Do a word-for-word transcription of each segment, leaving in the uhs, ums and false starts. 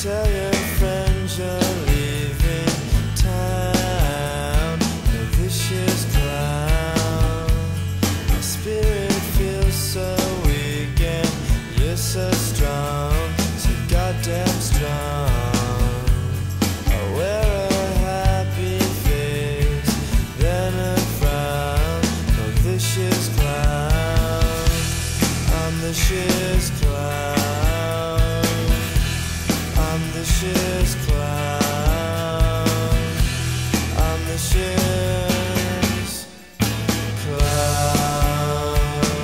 Tell your friends you're leaving town. The vicious clown. My spirit feels so weak and you're so strong, so goddamn strong. I wear a happy face, then a frown. The vicious clown. I'm the shiz clown. I'm the shiz clown. I'm the shiz clown.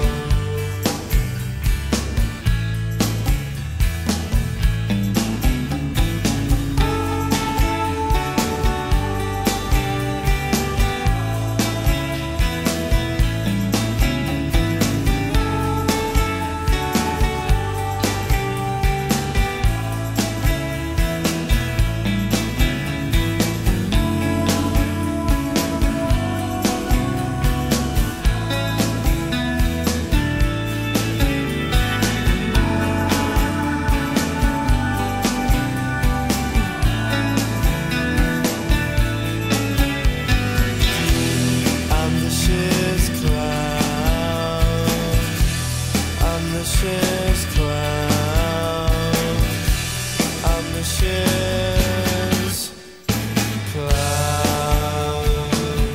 Shiz clown. I'm the shiz clown.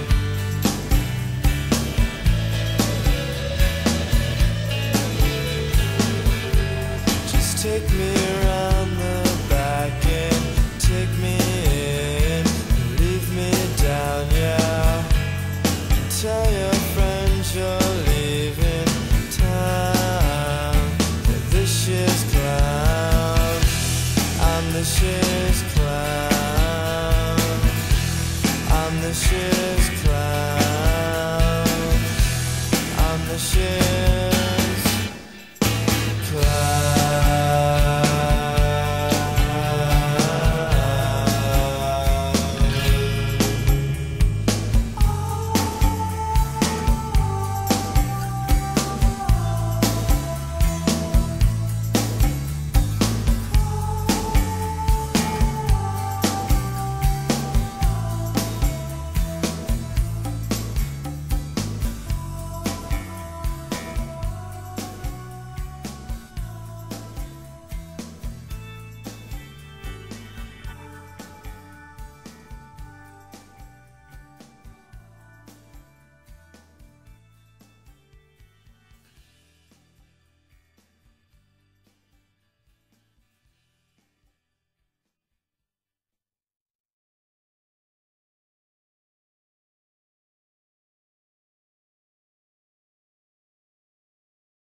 Just take me around the back and take me in, leave me down, yeah. Tell your friends you're leaving town. The shiz clown. I'm the shiz clown. I'm the shiz clown. I'm the shiz